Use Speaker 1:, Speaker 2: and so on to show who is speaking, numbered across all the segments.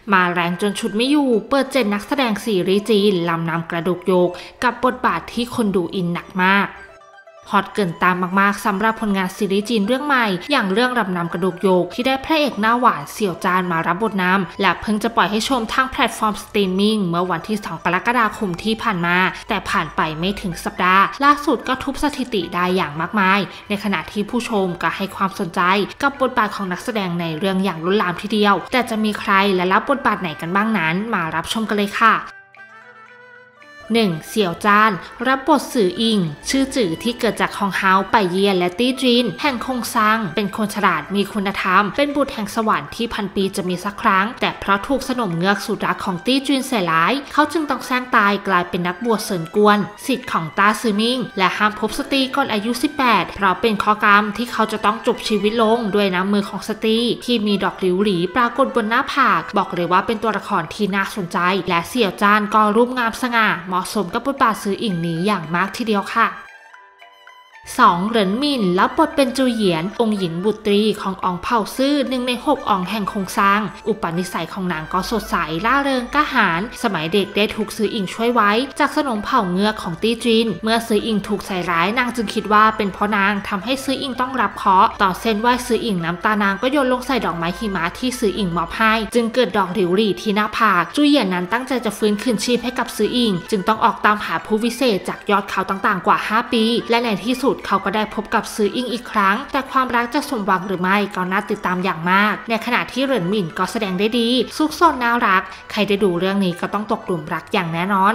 Speaker 1: มาแรงจนชุดไม่อยู่เปิด7นักแสดงซีรีส์จีนลำนำกระดูกโยกกับบทบาทที่คนดูอินหนักมากฮอตเกินตามมากๆสำหรับผลงานซีรีส์จีนเรื่องใหม่อย่างเรื่องลำนำกระดูกโยกที่ได้พระเอกหน้าหวานเสี่ยวจานมารับบทนำและเพิ่งจะปล่อยให้ชมทางแพลตฟอร์มสตรีมมิ่งเมื่อวันที่2 กรกฎาคมที่ผ่านมาแต่ผ่านไปไม่ถึงสัปดาห์ล่าสุดก็ทุบสถิติได้อย่างมากมายในขณะที่ผู้ชมก็ให้ความสนใจกับบทบาทของนักแสดงในเรื่องอย่างล้นหลามทีเดียวแต่จะมีใครและรับบทบาทไหนกันบ้างนั้นมารับชมกันเลยค่ะ1. เสี่ยวจานรับบทสื่ออิงชื่อจื่อที่เกิดจากฮองเฮาไปเยียนและตี้จินแห่งคงซังเป็นคนฉลาดมีคุณธรรมเป็นบุตรแห่งสวรรค์ที่พันปีจะมีสักครั้งแต่เพราะถูกสนมเงือกสุดรักของตี้จินใส่ร้ายเขาจึงต้องแซงตายกลายเป็นนักบวชเซินกวนศิษย์ของต้าซือมิงและห้ามพบสตรีก่อนอายุ 18เพราะเป็นข้อกรรมที่เขาจะต้องจบชีวิตลงด้วยน้ำมือของสตรีที่มีดอกหลิวหลีปรากฏบนหน้าผากบอกเลยว่าเป็นตัวละครที่น่าสนใจและเสี่ยวจานก็รูปงามสง่าเหมาะสมกับบทบาทซื้ออิงนี้อย่างมากทีเดียวค่ะ 2. เหรินหมินรับบทเป็นจูเหยียนองค์หญิงบุตรีของอองเผ่าซื่อ1 ใน 6อองแห่งคงซางอุปนิสัยของนางก็สดใสล่าเริงกล้าหาญสมัยเด็กได้ถูกซื้ออิงช่วยไว้จากสนมเผ่าเงือกของตี้จินเมื่อซื้ออิงถูกใส่ร้ายนางจึงคิดว่าเป็นเพราะนางทำให้ซื้ออิงต้องรับเคราะห์ต่อเส้นไหว้ซื้ออิงน้ำตานางก็โยนลงใส่ดอกไม้หิมะที่ซื้ออิงมอบให้จึงเกิดดอกหลิวหลี่ที่หน้าผากจูเหยียนนั้นตั้งใจจะฟื้นคืนชีพให้กับซื้ออิงจึงต้องออกตามหาผู้วิเศษจากยอดเขาต่างๆกว่า5 ปีและในที่สุดเขาก็ได้พบกับซื้ออิงอีกครั้งแต่ความรักจะสมหวังหรือไม่ก็น่าติดตามอย่างมากในขณะที่เหรินหมินก็แสดงได้ดีซุกซนน่ารักใครได้ดูเรื่องนี้ก็ต้องตกหลุมรักอย่างแน่นอน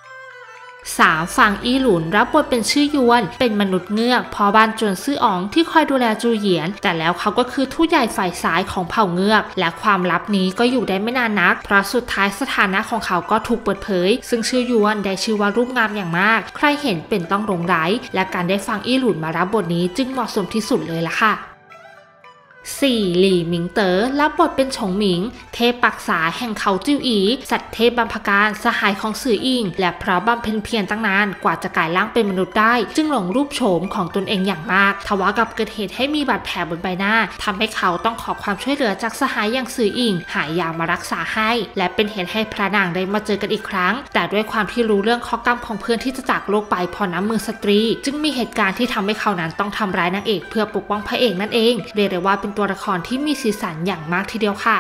Speaker 1: 3. ฟางอี้หลุนรับบทเป็นชื่อยวนเป็นมนุษย์เงือกพ่อบ้านจวนซื่ออ๋องที่คอยดูแลจูเหยียนแต่แล้วเขาก็คือทูตใหญ่ฝ่ายซ้ายของเผ่าเงือกและความลับนี้ก็อยู่ได้ไม่นานนักเพราะสุดท้ายสถานะของเขาก็ถูกเปิดเผยซึ่งชื่อยวนได้ชื่อว่ารูปงามอย่างมากใครเห็นเป็นต้องหลงใหลและการได้ฟางอี้หลุนมารับบทนี้จึงเหมาะสมที่สุดเลยล่ะค่ะ 4. หลี่หมิงเต๋อรับบทเป็นฉงหมิงเทพปักษาแห่งเขาจิ้วอีสัตว์เทพบำพการสหายของสื่ออิงและเพราะบำเพ็ญเพียรตั้งนานกว่าจะกลายร่างเป็นมนุษย์ได้จึงหลงรูปโฉมของตนเองอย่างมากทว่ากับเกิดเหตุให้มีบาดแผลบนใบหน้าทำให้เขาต้องขอความช่วยเหลือจากสหายอย่างสื่ออิงหายามารักษาให้และเป็นเหตุให้พระนางได้มาเจอกันอีกครั้งแต่ด้วยความที่รู้เรื่องข้อกรรมของเพื่อนที่จะจากโลกไปพอน้ำมือสตรีจึงมีเหตุการณ์ที่ทำให้เขานั้นต้องทำร้ายนางเอกเพื่อปกป้องพระเอกนั่นเองเรียกได้ว่าเป็นตัวละครที่มีสีสันอย่างมากทีเดียวค่ะ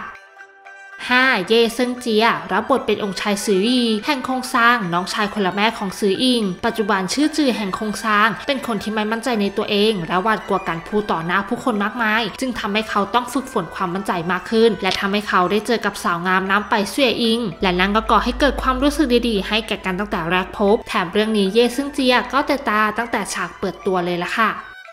Speaker 1: 5. เย่เซิงเจียรับบทเป็นองค์ชายซืออีแห่งคงซางน้องชายคนละแม่ของซืออิงปัจจุบันชื่อจือแห่งคงซางเป็นคนที่ไม่มั่นใจในตัวเองและหวาดกลัวการพูดต่อหน้าผู้คนมากมายจึงทำให้เขาต้องฝึกฝนความมั่นใจมากขึ้นและทำให้เขาได้เจอกับสาวงามน้ำไปเสวยอิงและนั่นก็ก่อให้เกิดความรู้สึกดีๆให้แก่กันตั้งแต่แรกพบแถมเรื่องนี้เย่เซิงเจียก็เตะตาตั้งแต่ฉากเปิดตัวเลยละค่ะ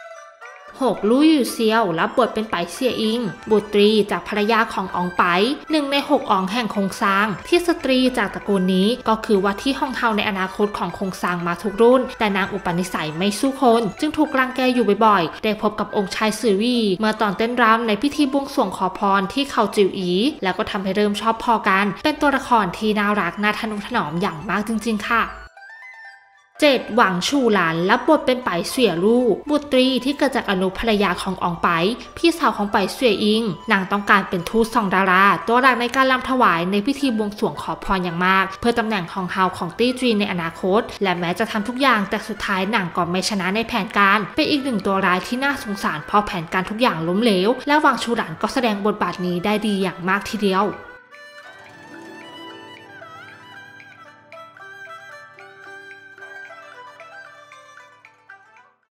Speaker 1: 6. ลู่อยู่เซียวรับบทเป็นไปเสี่ยอิงบุตรีจากภรรยาของอองไป1 ใน 6อองแห่งคงซางที่สตรีจากตระกูลนี้ก็คือว่าที่ฮองเฮาในอนาคตของคงซางมาทุกรุ่นแต่นางอุปนิสัยไม่สู้คนจึงถูกรังแกอยู่บ่อยๆได้พบกับองค์ชายซือวีเมื่อตอนเต้นรำในพิธีบวงสรวงขอพรที่เขาจิวอีแล้วก็ทำให้เริ่มชอบพอกันเป็นตัวละครที่น่ารักน่าทนุถนอมอย่างมากจริงๆค่ะ7. หวังชูหลานรับบทเป็นไปเสวยลู่บุตรีที่เกิดจากอนุภรรยาของอองไปพี่สาวของไปเสวยอิงนางต้องการเป็นทูต2 ดาราตัวหลักในการรำถวายในพิธีบวงสรวงขอพรอย่างมากเพื่อตำแหน่งของเฮาของตี้จีนในอนาคตและแม้จะทำทุกอย่างแต่สุดท้ายนางก็ไม่ชนะในแผนการเป็นอีก1 ตัวร้ายที่น่าสงสารเพราะแผนการทุกอย่างล้มเหลวและหวังชูหลานก็แสดงบทบาทนี้ได้ดีอย่างมากทีเดียว